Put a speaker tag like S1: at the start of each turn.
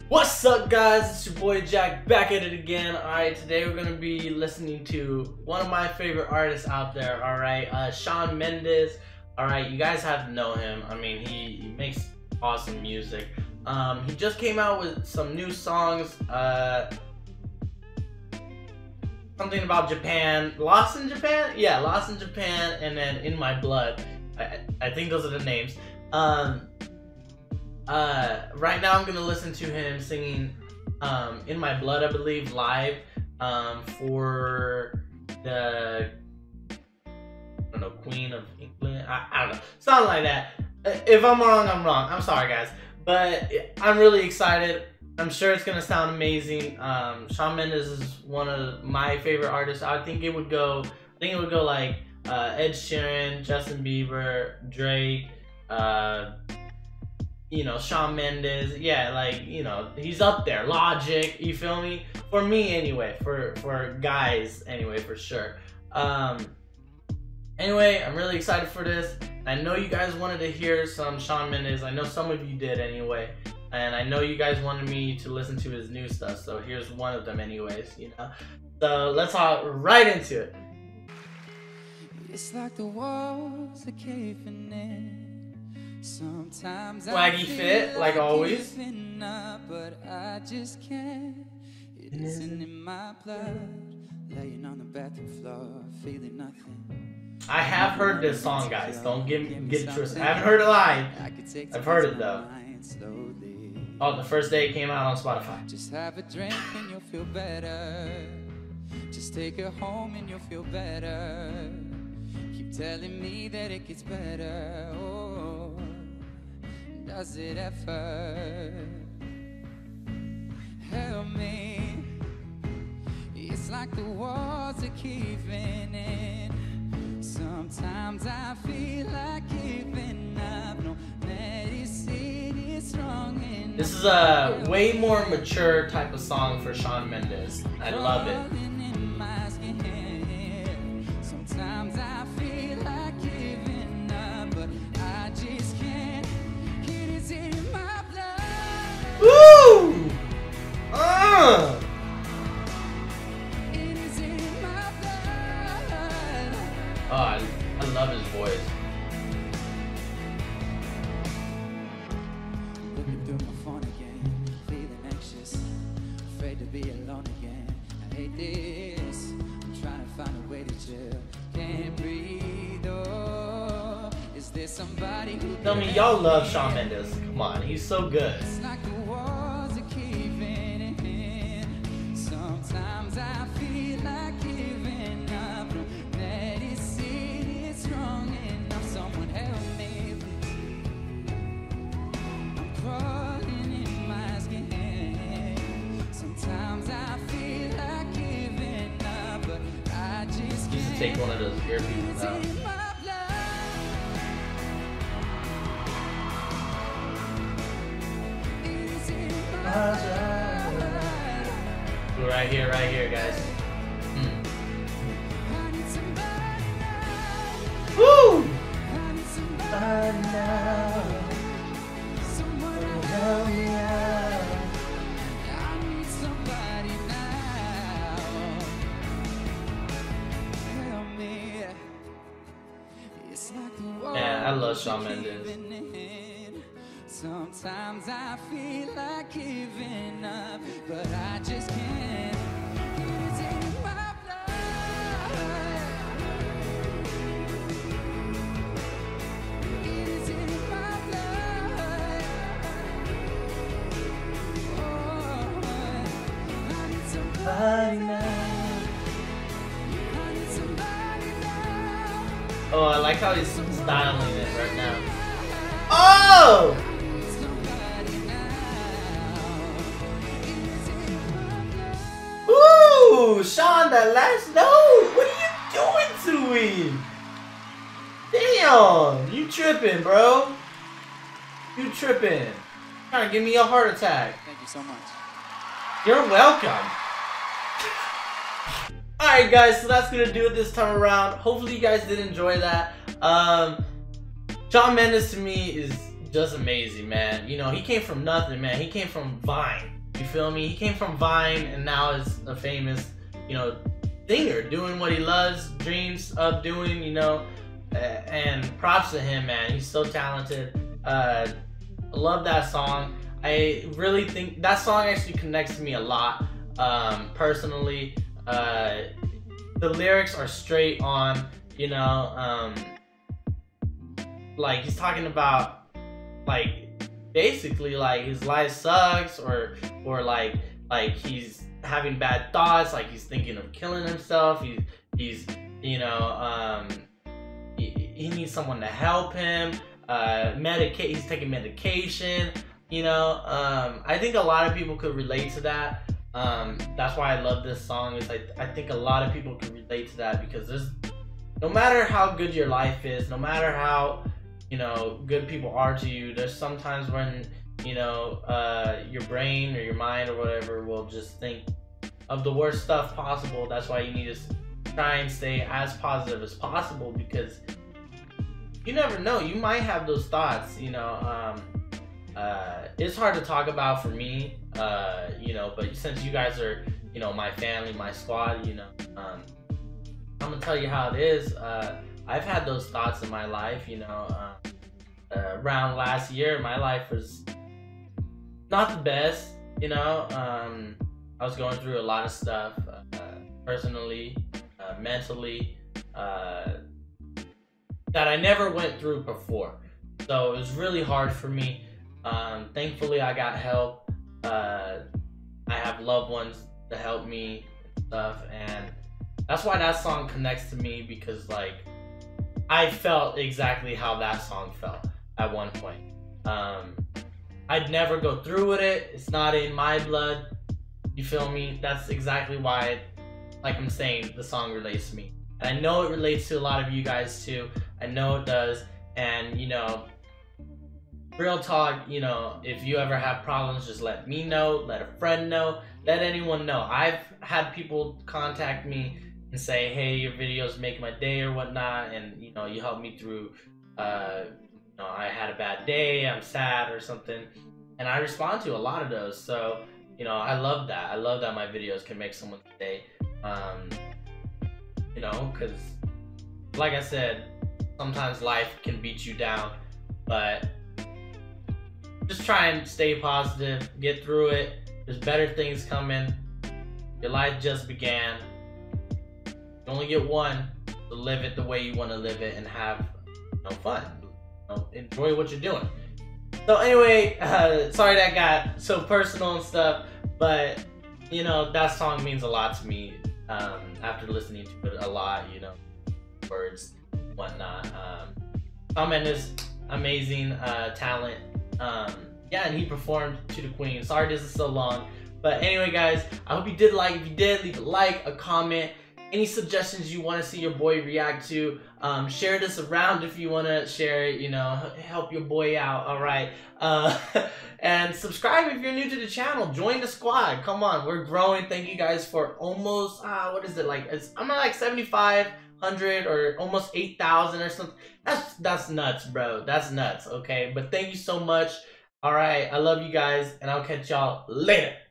S1: What's up, guys? It's your boy Jack back at it again. Alright, today we're gonna be listening to one of my favorite artists out there. Alright, Shawn Mendes. Alright, you guys have to know him. I mean, he makes awesome music. He just came out with some new songs. Something about Japan. Lost in Japan? Yeah, Lost in Japan, and then In My Blood. I think those are the names. Right now I'm gonna listen to him singing In My Blood, I believe, live for the Queen of England. I don't know, something like that. If I'm wrong, I'm wrong. I'm sorry, guys, but I'm really excited. I'm sure it's gonna sound amazing. Shawn Mendes is one of my favorite artists. I think it would go like Ed Sheeran, Justin Bieber, Drake, Shawn Mendes. Yeah, like, he's up there. Logic, you feel me? For me anyway, for guys anyway, for sure. Anyway, I'm really excited for this. I know you guys wanted to hear some Shawn Mendes. I know some of you did anyway. And I know you guys wanted me to listen to his new stuff, so here's one of them anyways, So let's hop right into it.
S2: It's like the walls are caving in. Sometimes
S1: Swaggy fit, like always.
S2: But I just can't. It isn't in my blood. Laying on the bathroom floor, feeling nothing.
S1: I have heard this song, guys. Don't get it twisted. I haven't heard it live. I've heard it though. Oh, the first day it came out on Spotify.
S2: Just have a drink and you'll feel better. Just take it home and you'll feel better. Keep telling me that it gets better. Oh, does it ever? Help me. It's like the walls are caving in. Sometimes I feel like giving up. No medicine is wrong.
S1: This is a way more mature type of song for Shawn Mendes. I love it.
S2: Sometimes I feel like giving up, but I just can't. It is in my blood.
S1: Woo!
S2: It is in my blood.
S1: Oh, I love his voice.
S2: Looking through my phone again, feeling anxious, afraid to be alone again. I hate this. I'm trying to find a way to chill. Can't breathe. Oh, is there somebody who
S1: Tell me y'all love Shawn Mendes. Come on, he's so good.
S2: It's like the walls are caving in. Sometimes I feel like giving up. No medicine is strong enough. Someone help me. I'm crawling in my skin. Sometimes I feel like giving up, but I just
S1: He used to take one of those earpieces out. Right here, guys. Woo! Yeah, I love Shawn Mendes.
S2: Sometimes I feel like giving up, but I just can't. It's in my blood. It is in my blood. Oh, I need somebody now. I need somebody now.
S1: Oh, I like how he's styling it right now. Oh! Ooh, Shawn, that last note! What are you doing to him? Damn, you tripping, bro. You tripping. Trying to give me a heart attack.
S2: Thank you so much.
S1: You're welcome. Alright guys, so that's gonna do it this time around. Hopefully you guys did enjoy that. Shawn Mendes to me is just amazing, man. You know, he came from nothing, man. He came from Vine. You feel me? He came from Vine and now is a famous, you know, singer, doing what he loves, dreams of doing, you know. And props to him, man. He's so talented. I love that song. I really think that song actually connects to me a lot, personally. The lyrics are straight on, you know, like he's talking about, like, basically like his life sucks, or like he's having bad thoughts, like he's thinking of killing himself. He's you know, he needs someone to help him. He's taking medication. You know, I think a lot of people could relate to that. That's why I love this song. Is I think a lot of people can relate to that, because there's, no matter how good your life is, no matter how, you know, good people are to you, there's sometimes when, you know, your brain or your mind or whatever will just think of the worst stuff possible. That's why you need to try and stay as positive as possible, because you never know, you might have those thoughts, you know. It's hard to talk about for me, you know, but since you guys are, you know, my family, my squad, you know, I'm gonna tell you how it is. I've had those thoughts in my life, you know. Around last year, my life was not the best, you know. I was going through a lot of stuff, personally, mentally, that I never went through before. So it was really hard for me. Thankfully, I got help. I have loved ones to help me and stuff, and that's why that song connects to me, because like I felt exactly how that song felt at one point. I'd never go through with it. It's not in my blood. You feel me? That's exactly why, like I'm saying, the song relates to me. And I know it relates to a lot of you guys too. I know it does. And, you know, real talk, you know, if you ever have problems, just let me know, let a friend know, let anyone know. I've had people contact me and say, hey, your videos make my day or whatnot, and, you know, you helped me through, you know, I had a bad day, I'm sad or something, and I respond to a lot of those. So, you know, I love that. I love that my videos can make someone's day, you know, because, like I said, sometimes life can beat you down, but just try and stay positive, get through it. There's better things coming. Your life just began. You only get one, so live it the way you want to live it and have, you know, fun. You know, enjoy what you're doing. So anyway, sorry that got so personal and stuff, but you know, that song means a lot to me. After listening to it a lot, you know, words, whatnot. Shawn Mendes, amazing talent. Yeah, and he performed to the Queen. Sorry this is so long, but anyway, guys, I hope you did like. If you did, leave a like, a comment. Any suggestions you want to see your boy react to, share this around if you want to share it, you know, help your boy out, all right? And subscribe if you're new to the channel. Join the squad. Come on, we're growing. Thank you guys for almost, what is it, like, I'm at like 7,500 or almost 8,000 or something. That's nuts, bro. That's nuts, okay? But thank you so much. All right, I love you guys, and I'll catch y'all later.